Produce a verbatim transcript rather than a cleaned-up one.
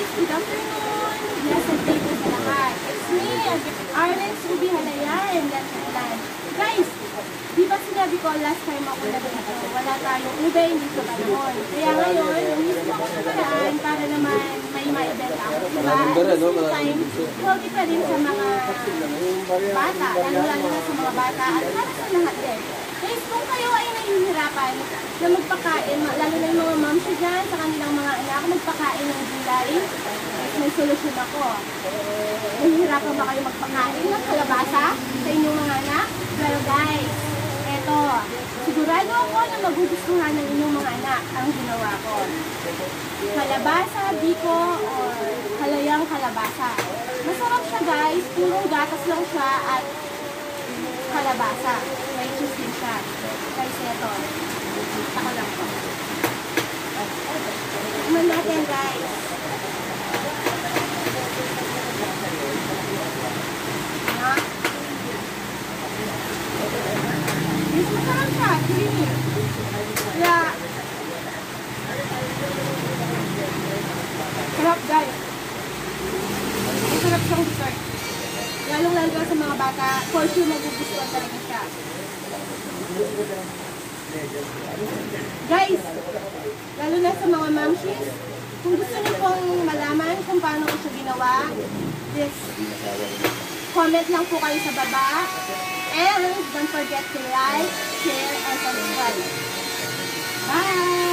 guys! Good afternoon! Blessed day po sa lahat. It's me, Arlen Subi Halayan, Latlan. Guys, di ba sinabi ko last time ako na dito, wala tayong ube, hindi sa panahon. Kaya ngayon, umisip ako sa paraan para naman may maibenta ako. Diba? At the same time, healthy pa rin sa mga bata, lalo-lalo na sa mga bata, at para sa lahat din. Guys, kung kayo ay nahihirapan na magpakain, lalo na yung mga moms dyan sa kanilang mga anak, magpakain ng gulay, guys, may solusyon ako. Nahihirapan ba kayo magpakain ng kalabasa sa inyong mga anak? Well guys, eto, sigurado ako na magugustuhan ng inyong mga anak ang ginawa ko. Kalabasa, biko, or halayang kalabasa. Masarap siya guys, purong gatas lang siya at kalabasa. May juice din siya. Guys, eto. Ako lang po. Tikman natin guys. Ha? Yes, masarap siya. Creamy. Kaya, sarap guys. Masarap siyang dessert. Lalong-lalo sa mga bata, for sure magugustuhan talaga siya. Guys, lalo na sa mga mamshis, kung gusto niyo pong malaman kung paano ko siya ginawa, just comment lang po kayo sa baba. And don't forget to like, share, and subscribe. Bye!